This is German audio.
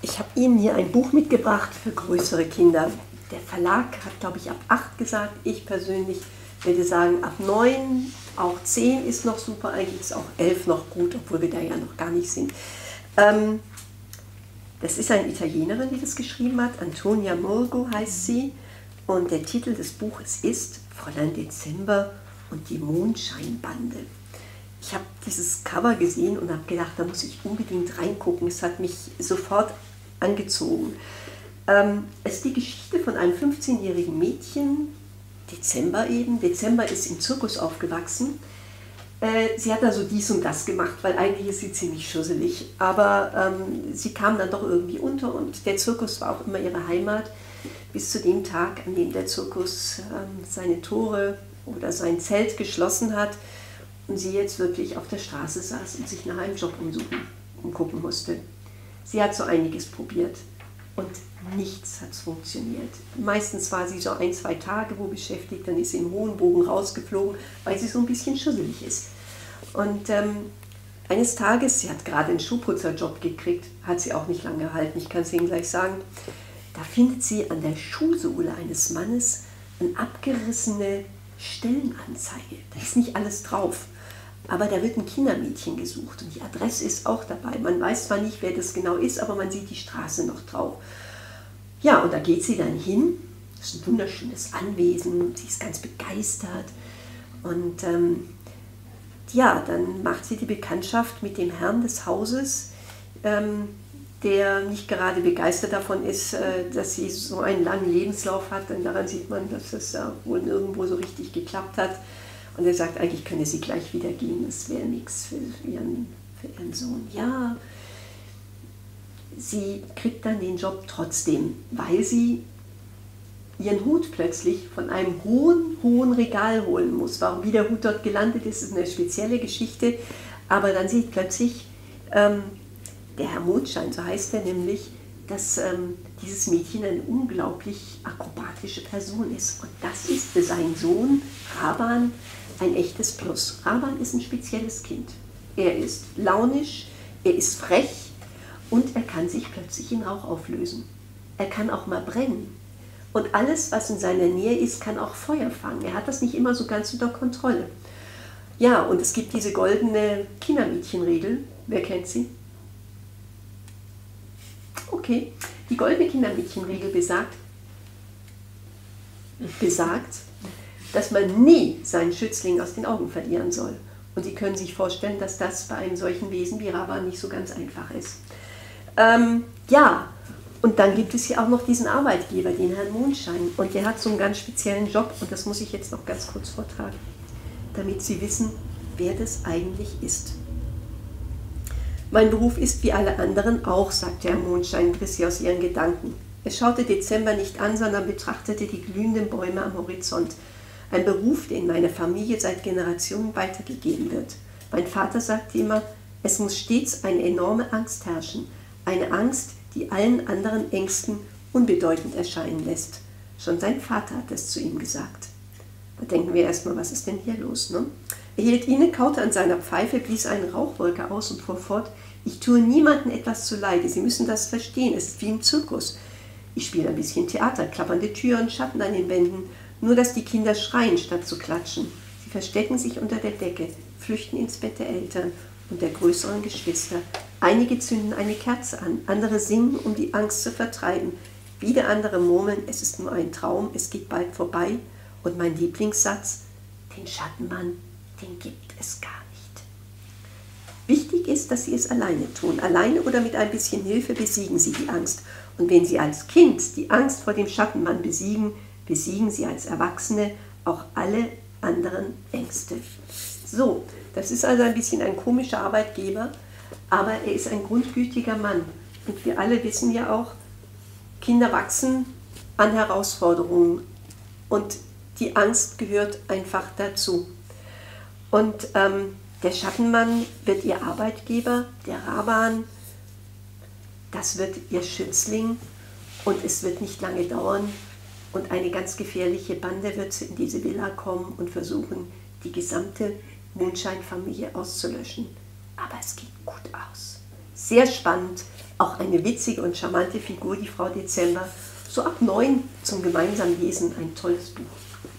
Ich habe Ihnen hier ein Buch mitgebracht für größere Kinder. Der Verlag hat, glaube ich, ab 8 gesagt. Ich persönlich würde sagen, ab 9, auch 10 ist noch super. Eigentlich ist auch 11 noch gut, obwohl wir da ja noch gar nicht sind. Das ist eine Italienerin, die das geschrieben hat. Antonia Murgo heißt sie. Und der Titel des Buches ist Fräulein Dezember und die Mondscheinbande. Ich habe dieses Cover gesehen und habe gedacht, da muss ich unbedingt reingucken. Es hat mich sofort angezogen. Es ist die Geschichte von einem 15-jährigen Mädchen, Dezember eben. Dezember ist im Zirkus aufgewachsen. Sie hat also dies und das gemacht, weil eigentlich ist sie ziemlich schusselig. Aber sie kam dann doch irgendwie unter und der Zirkus war auch immer ihre Heimat, bis zu dem Tag, an dem der Zirkus seine Tore oder sein Zelt geschlossen hat und sie jetzt wirklich auf der Straße saß und sich nach einem Job umgucken musste. Sie hat so einiges probiert und nichts hat funktioniert. Meistens war sie so 1, 2 Tage wo beschäftigt, dann ist sie im hohen Bogen rausgeflogen, weil sie so ein bisschen schusselig ist. Und eines Tages, sie hat gerade einen Schuhputzerjob gekriegt, hat sie auch nicht lange gehalten, ich kann es Ihnen gleich sagen, da findet sie an der Schuhsohle eines Mannes eine abgerissene Stellenanzeige. Da ist nicht alles drauf, aber da wird ein Kindermädchen gesucht und die Adresse ist auch dabei. Man weiß zwar nicht, wer das genau ist, aber man sieht die Straße noch drauf. Ja, und da geht sie dann hin. Das ist ein wunderschönes Anwesen, sie ist ganz begeistert. Und ja, dann macht sie die Bekanntschaft mit dem Herrn des Hauses, der nicht gerade begeistert davon ist, dass sie so einen langen Lebenslauf hat. Denn daran sieht man, dass es wohl nirgendwo so richtig geklappt hat. Und er sagt, eigentlich könne sie gleich wieder gehen, das wäre nichts für ihren Sohn. Ja, sie kriegt dann den Job trotzdem, weil sie ihren Hut plötzlich von einem hohen Regal holen muss. Warum wie der Hut dort gelandet ist, ist eine spezielle Geschichte. Aber dann sieht plötzlich der Herr Mondschein, so heißt er nämlich, dass dieses Mädchen eine unglaublich akrobatische Person ist. Und das ist für seinen Sohn Raban ein echtes Plus. Raban ist ein spezielles Kind. Er ist launisch, er ist frech und er kann sich plötzlich in Rauch auflösen. Er kann auch mal brennen. Und alles, was in seiner Nähe ist, kann auch Feuer fangen. Er hat das nicht immer so ganz unter Kontrolle. Ja, und es gibt diese goldene Kindermädchenregel. Wer kennt sie? Okay, die goldene Kindermädchenregel besagt, dass man nie seinen Schützling aus den Augen verlieren soll. Und Sie können sich vorstellen, dass das bei einem solchen Wesen wie Raban nicht so ganz einfach ist. Ja, und dann gibt es hier auch noch diesen Arbeitgeber, den Herrn Mondschein. Und der hat so einen ganz speziellen Job und das muss ich jetzt noch ganz kurz vortragen, damit Sie wissen, wer das eigentlich ist. Mein Beruf ist wie alle anderen auch, sagte Herr Mondschein, riss sie aus ihren Gedanken. Er schaute Dezember nicht an, sondern betrachtete die glühenden Bäume am Horizont. Ein Beruf, der in meiner Familie seit Generationen weitergegeben wird. Mein Vater sagte immer, es muss stets eine enorme Angst herrschen. Eine Angst, die allen anderen Ängsten unbedeutend erscheinen lässt. Schon sein Vater hat es zu ihm gesagt. Da denken wir erstmal, was ist denn hier los, ne? Er hielt inne, kaute an seiner Pfeife, blies eine Rauchwolke aus und fuhr fort, ich tue niemandem etwas zuleide, Sie müssen das verstehen, es ist wie im Zirkus. Ich spiele ein bisschen Theater, klappernde Türen, Schatten an den Wänden, nur dass die Kinder schreien, statt zu klatschen. Sie verstecken sich unter der Decke, flüchten ins Bett der Eltern und der größeren Geschwister. Einige zünden eine Kerze an, andere singen, um die Angst zu vertreiben. Wieder andere murmeln, es ist nur ein Traum, es geht bald vorbei. Und mein Lieblingssatz, den Schattenmann, den gibt es gar nicht. Wichtig ist, dass Sie es alleine tun. Alleine oder mit ein bisschen Hilfe besiegen Sie die Angst. Und wenn Sie als Kind die Angst vor dem Schattenmann besiegen, besiegen Sie als Erwachsene auch alle anderen Ängste. So, das ist also ein bisschen ein komischer Arbeitgeber, aber er ist ein grundgütiger Mann. Und wir alle wissen ja auch, Kinder wachsen an Herausforderungen und die Angst gehört einfach dazu. Und der Schattenmann wird ihr Arbeitgeber, der Raban, das wird ihr Schützling und es wird nicht lange dauern und eine ganz gefährliche Bande wird in diese Villa kommen und versuchen, die gesamte Mondscheinfamilie auszulöschen. Aber es geht gut aus. Sehr spannend, auch eine witzige und charmante Figur, die Frau Dezember. So ab 9 zum gemeinsamen Lesen ein tolles Buch.